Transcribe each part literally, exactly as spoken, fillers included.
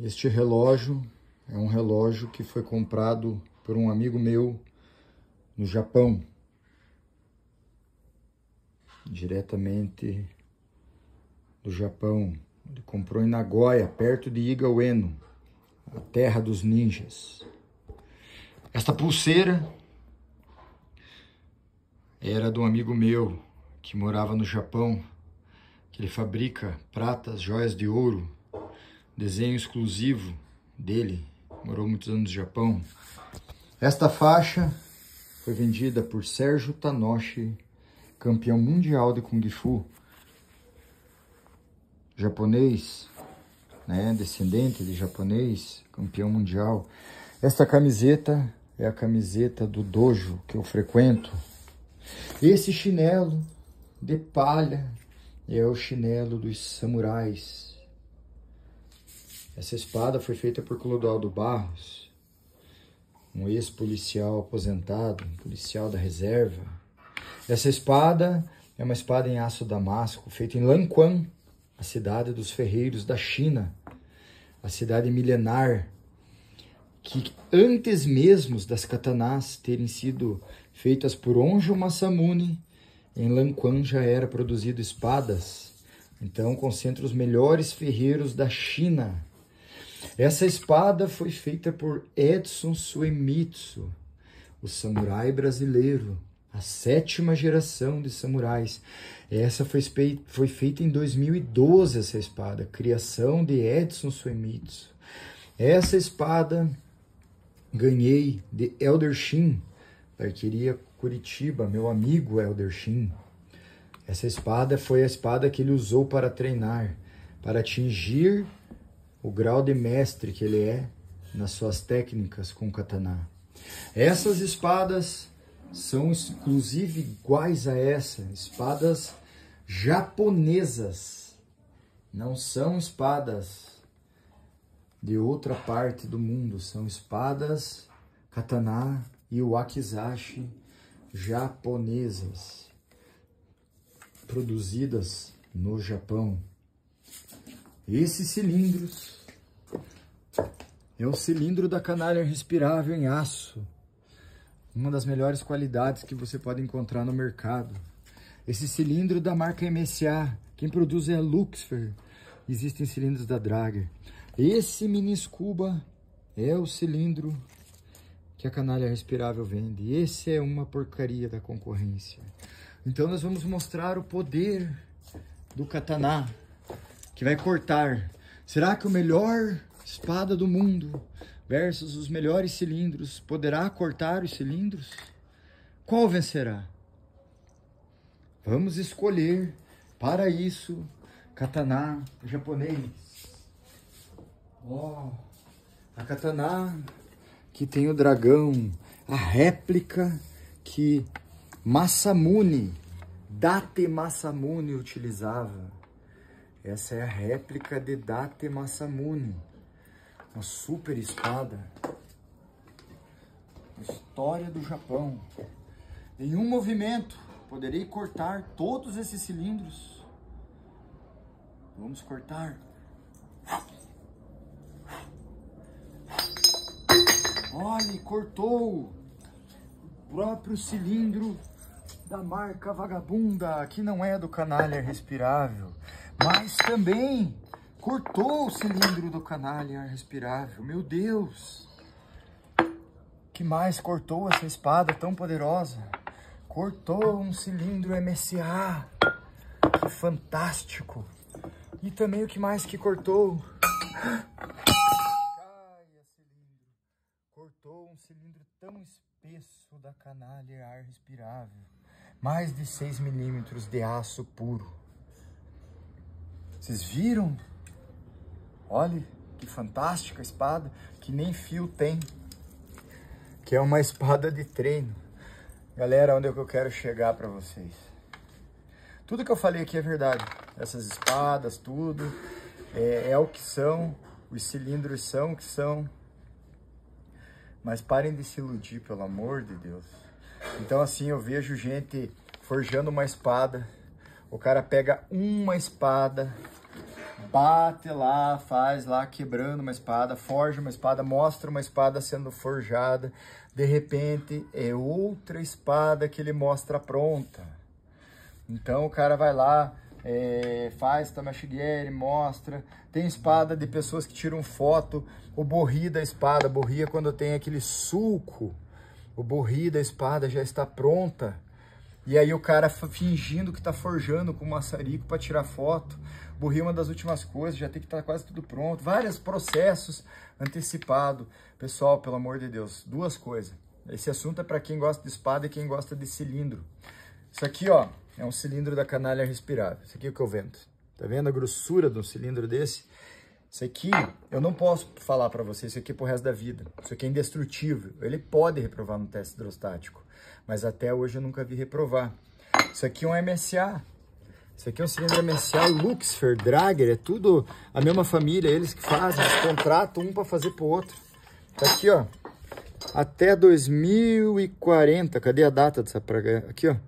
Este relógio é um relógio que foi comprado por um amigo meu no Japão, diretamente do Japão. Ele comprou em Nagoya, perto de Iga Ueno, a terra dos ninjas. Esta pulseira era de um amigo meu que morava no Japão, que ele fabrica pratas, joias de ouro, desenho exclusivo dele, morou muitos anos no Japão. Esta faixa foi vendida por Sérgio Tanoshi, campeão mundial de Kung Fu, japonês, né, descendente de japonês, campeão mundial. Esta camiseta é a camiseta do dojo que eu frequento. Esse chinelo de palha é o chinelo dos samurais. Essa espada foi feita por Clodoaldo Barros, um ex-policial aposentado, um policial da reserva. Essa espada é uma espada em aço damasco, feita em Lanquan, a cidade dos ferreiros da China, a cidade milenar, que antes mesmo das katanás terem sido feitas por Honjo Masamune, em Lanquan já era produzido espadas, então concentra os melhores ferreiros da China. Essa espada foi feita por Edson Suemitsu, o samurai brasileiro, a sétima geração de samurais. Essa foi, foi feita em dois mil e doze, essa espada, criação de Edson Suemitsu. Essa espada ganhei de Elder Shin, da arqueria Curitiba, meu amigo Elder Shin. Essa espada foi a espada que ele usou para treinar, para atingir o grau de mestre que ele é nas suas técnicas com katana. Essas espadas são inclusive iguais a essa, espadas japonesas, não são espadas de outra parte do mundo, são espadas katana e wakizashi japonesas, produzidas no Japão. Esses cilindros é o cilindro da Canalha Respirável em aço, uma das melhores qualidades que você pode encontrar no mercado. Esse cilindro da marca M S A, quem produz é a Luxfer, existem cilindros da Drager. Esse mini scuba é o cilindro que a Canalha Respirável vende. Esse é uma porcaria da concorrência. Então nós vamos mostrar o poder do katana, que vai cortar. Será que o melhor espada do mundo versus os melhores cilindros poderá cortar os cilindros? Qual vencerá? Vamos escolher para isso katana japonês. Oh, a katana que tem o dragão, a réplica que Masamune, Date Masamune utilizava. Essa é a réplica de Date Masamune, uma super espada, história do Japão. Em um movimento, poderei cortar todos esses cilindros. Vamos cortar. Olha, cortou o próprio cilindro da marca Vagabunda, que não é do Canalha Respirável, mas também cortou o cilindro do Canalha Respirável. Meu Deus! Que mais cortou essa espada tão poderosa? Cortou um cilindro M S A. Que fantástico! E também o que mais que cortou? Cortou um cilindro tão espesso da Canalha Ar Respirável. Mais de seis milímetros de aço puro. Vocês viram? Olha que fantástica espada, que nem fio tem. Que é uma espada de treino. Galera, onde é que eu quero chegar para vocês? Tudo que eu falei aqui é verdade. Essas espadas, tudo, é, é o que são. Os cilindros são o que são. Mas parem de se iludir, pelo amor de Deus. Então assim, eu vejo gente forjando uma espada. O cara pega uma espada bate lá, faz lá, quebrando uma espada, forja uma espada, mostra uma espada sendo forjada. De repente, é outra espada que ele mostra pronta. Então, o cara vai lá, é, faz Tamashigeri, mostra. Tem espada de pessoas que tiram foto, o borri da espada. Borri é quando tem aquele sulco. O borri da espada já está pronta. E aí o cara fingindo que está forjando com maçarico para tirar foto. Borri é uma das últimas coisas, já tem que estar quase tudo pronto. Vários processos antecipados. Pessoal, pelo amor de Deus, duas coisas. Esse assunto é para quem gosta de espada e quem gosta de cilindro. Isso aqui, ó, é um cilindro da canalha respirável. Isso aqui é o que eu vendo. Tá vendo a grossura de um cilindro desse? Isso aqui, eu não posso falar para você, isso aqui é pro resto da vida. Isso aqui é indestrutível. Ele pode reprovar no teste hidrostático, mas até hoje eu nunca vi reprovar. Isso aqui é um M S A. Isso aqui é um cilindro M S A, Luxfer, Drager, é tudo a mesma família, eles que fazem, eles contratam um para fazer pro outro. Tá aqui, ó, até dois mil e quarenta, cadê a data dessa praga? Aqui, ó,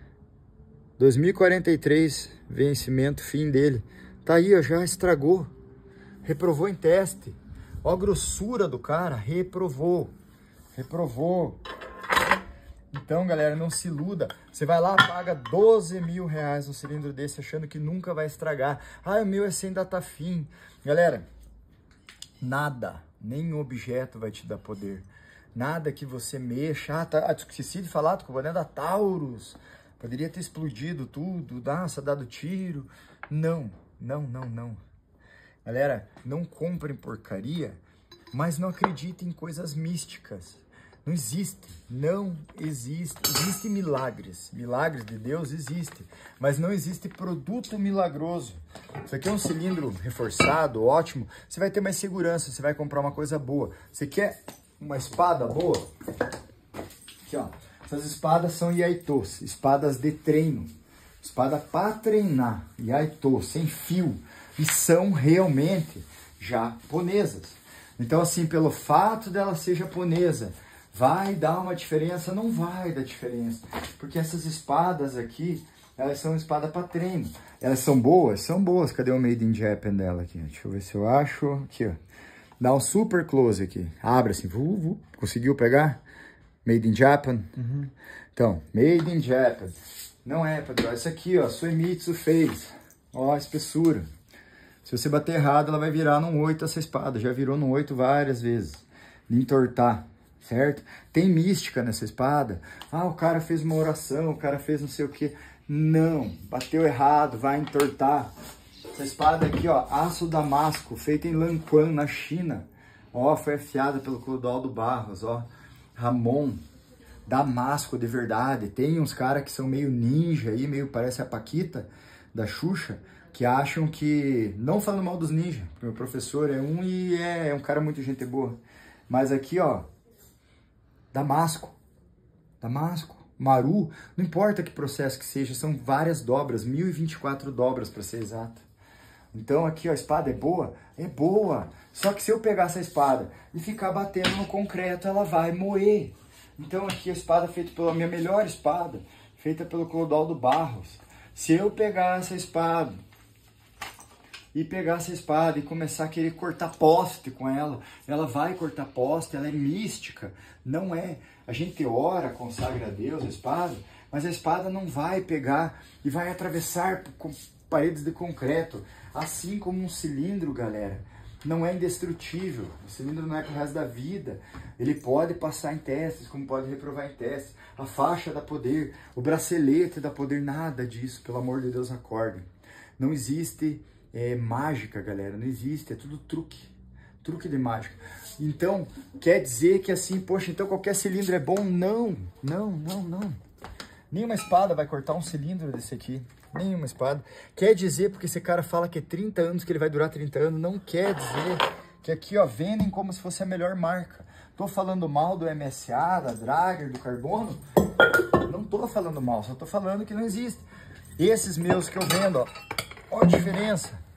dois mil e quarenta e três, vencimento, fim dele. Tá aí, ó, já estragou, reprovou em teste. Ó a grossura do cara, reprovou, reprovou. Então, galera, não se iluda. Você vai lá, paga doze mil reais um cilindro desse, achando que nunca vai estragar. Ah, o meu é sem data fim. Galera, nada, nenhum objeto vai te dar poder. Nada que você mexa. Ah, tá, ah, esqueci de falar, tô com o boné da Taurus. Poderia ter explodido tudo, nossa, dado tiro. Não, não, não, não. Galera, não comprem porcaria, mas não acreditem em coisas místicas. Não existe, não existe. Existem milagres, milagres de Deus existem, mas não existe produto milagroso. Isso aqui é um cilindro reforçado, ótimo, você vai ter mais segurança, você vai comprar uma coisa boa. Você quer uma espada boa? Aqui, ó, essas espadas são Yaitos, espadas de treino, espada para treinar, Yaito, sem fio, e são realmente japonesas. Então, assim, pelo fato dela ser japonesa, vai dar uma diferença? Não vai dar diferença. Porque essas espadas aqui, elas são espada para treino. Elas são boas? São boas. Cadê o Made in Japan dela aqui? Deixa eu ver se eu acho. Aqui, ó. Dá um super close aqui. Abre assim. Vu, vu. Conseguiu pegar? Made in Japan? Uhum. Então, Made in Japan. Não é, patrão. Isso aqui, ó. Suemitsu fez. Ó a espessura. Se você bater errado, ela vai virar num oito essa espada. Já virou num oito várias vezes. De entortar. Certo? Tem mística nessa espada. Ah, o cara fez uma oração, o cara fez não sei o que. Não, bateu errado, vai entortar. Essa espada aqui, ó, aço damasco, feita em Lanquan, na China. Ó, foi afiada pelo Clodoaldo Barros, ó. Ramon, damasco de verdade. Tem uns caras que são meio ninja aí, meio parece a Paquita da Xuxa, que acham que, não falando mal dos ninjas, porque o meu professor é um e é, é um cara muito gente boa. Mas aqui, ó, Damasco, Damasco, Maru, não importa que processo que seja, são várias dobras, mil e vinte e quatro dobras para ser exato. Então aqui ó, a espada é boa? É boa, só que se eu pegar essa espada e ficar batendo no concreto, ela vai moer. Então aqui a espada feita pela minha melhor espada, feita pelo Clodoaldo Barros. Se eu pegar essa espada e pegar essa espada e começar a querer cortar poste com ela, ela vai cortar poste, ela é mística, não é. A gente ora, consagra a Deus a espada, mas a espada não vai pegar e vai atravessar com paredes de concreto, assim como um cilindro, galera, não é indestrutível, o cilindro não é pro resto da vida, ele pode passar em testes, como pode reprovar em testes, a faixa dá poder, o bracelete dá poder, nada disso, pelo amor de Deus, acordem. Não existe É mágica, galera, não existe, é tudo truque, truque de mágica. Então, quer dizer que assim, poxa, então qualquer cilindro é bom? Não, não, não, não. Nenhuma espada vai cortar um cilindro desse aqui, nenhuma espada. Quer dizer, porque esse cara fala que é trinta anos, que ele vai durar trinta anos, não quer dizer que aqui, ó, vendem como se fosse a melhor marca. Tô falando mal do M S A, da Drager, do Carbono? Não tô falando mal, só tô falando que não existe. Esses meus que eu vendo, ó, ó a diferença.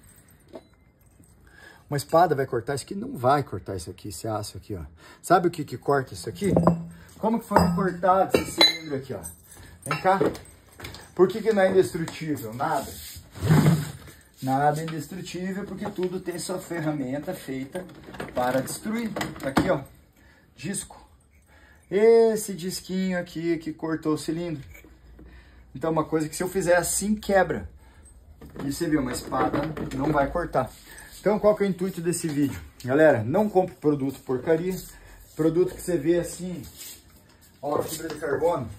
Uma espada vai cortar isso aqui? Não vai cortar isso aqui, esse aço aqui, ó. Sabe o que que corta isso aqui? Como que foi cortado esse cilindro aqui, ó? Vem cá. Por que que não é indestrutível? Nada. Nada indestrutível, porque tudo tem sua ferramenta feita para destruir. Tá aqui, ó, disco. Esse disquinho aqui que cortou o cilindro. Então, uma coisa que se eu fizer assim, quebra. E você viu, uma espada não vai cortar. Então, qual que é o intuito desse vídeo? Galera, não compre produto porcaria. Produto que você vê assim, ó, fibra de carbono.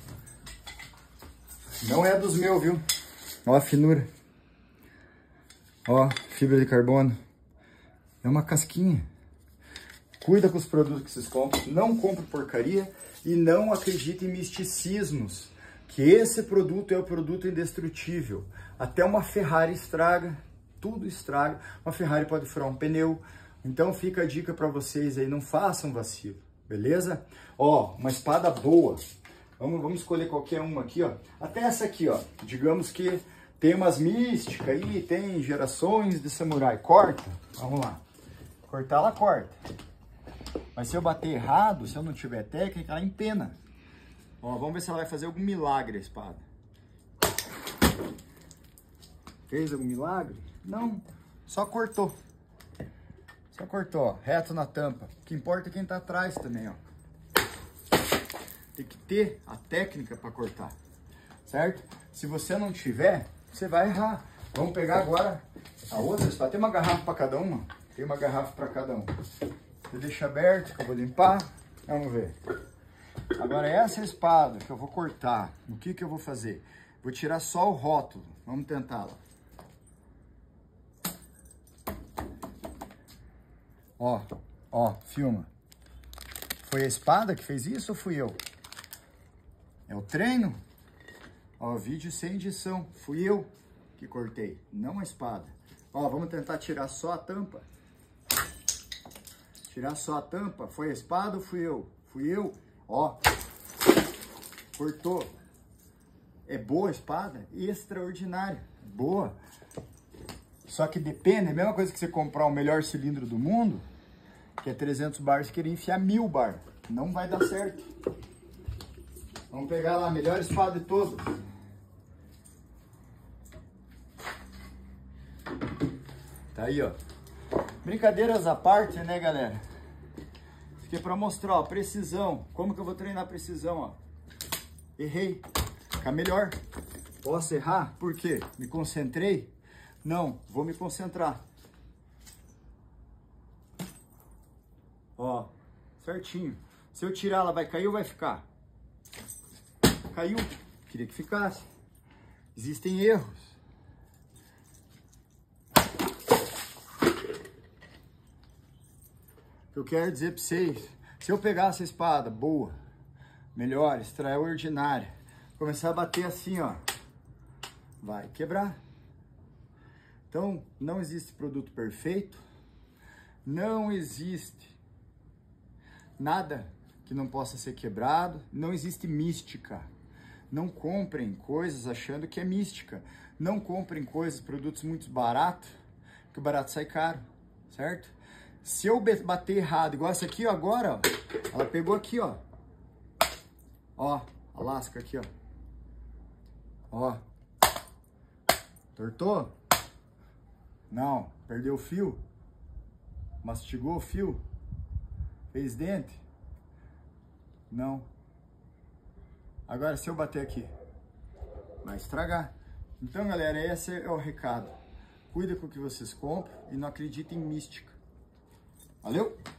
Não é dos meus, viu? Ó a finura. Ó, fibra de carbono. É uma casquinha. Cuida com os produtos que vocês compram. Não compre porcaria e não acredite em misticismos. Que esse produto é o produto indestrutível. Até uma Ferrari estraga, tudo estraga. Uma Ferrari pode furar um pneu. Então fica a dica para vocês aí, não façam vacilo, beleza? Ó, uma espada boa. Vamos, vamos escolher qualquer uma aqui, ó. Até essa aqui, ó. Digamos que tem umas místicas aí, tem gerações de samurai. Corta, vamos lá. Cortar, ela corta. Mas se eu bater errado, se eu não tiver técnica, ela empena. Ó, vamos ver se ela vai fazer algum milagre a espada. Fez algum milagre? Não, só cortou. Só cortou, ó, reto na tampa. O que importa é quem tá atrás também, ó. Tem que ter a técnica para cortar, certo? Se você não tiver, você vai errar. Vamos pegar agora a outra espada. Tem uma garrafa para cada uma? Tem uma garrafa para cada um. Eu deixo aberto, que eu vou limpar. Vamos ver. Agora essa espada que eu vou cortar, o que que eu vou fazer? Vou tirar só o rótulo. Vamos tentá-la. Ó, ó, filma. Foi a espada que fez isso ou fui eu? É o treino? Ó, vídeo sem edição. Fui eu que cortei, não a espada. Ó, vamos tentar tirar só a tampa. Tirar só a tampa. Foi a espada ou fui eu? Fui eu. Ó, cortou. É boa a espada? Extraordinária. Boa. Só que depende, é a mesma coisa que você comprar o melhor cilindro do mundo, que é trezentos bar, e querer enfiar mil bar. Não vai dar certo. Vamos pegar lá a melhor espada de todas. Tá aí, ó. Brincadeiras à parte, né, galera? Isso aqui é pra mostrar, ó, precisão. Como que eu vou treinar precisão, ó? Errei. Ficar melhor. Posso errar? Por quê? Me concentrei? Não, vou me concentrar. Ó, certinho. Se eu tirar, ela vai cair ou vai ficar? Caiu. Queria que ficasse. Existem erros. O que eu quero dizer para vocês, se eu pegar essa espada boa, melhor, extraordinária, começar a bater assim, ó, vai quebrar. Então, não existe produto perfeito, não existe nada que não possa ser quebrado, não existe mística. Não comprem coisas achando que é mística. Não comprem coisas, produtos muito baratos, que o barato sai caro, certo? Se eu bater errado, igual essa aqui, ó, agora, ó, ela pegou aqui, ó. Ó, a lasca aqui, ó. Ó. Tortou? Não. Perdeu o fio? Mastigou o fio? Fez dente? Não. Agora, se eu bater aqui, vai estragar. Então, galera, esse é o recado. Cuida com o que vocês compram e não acreditem em mística. Valeu?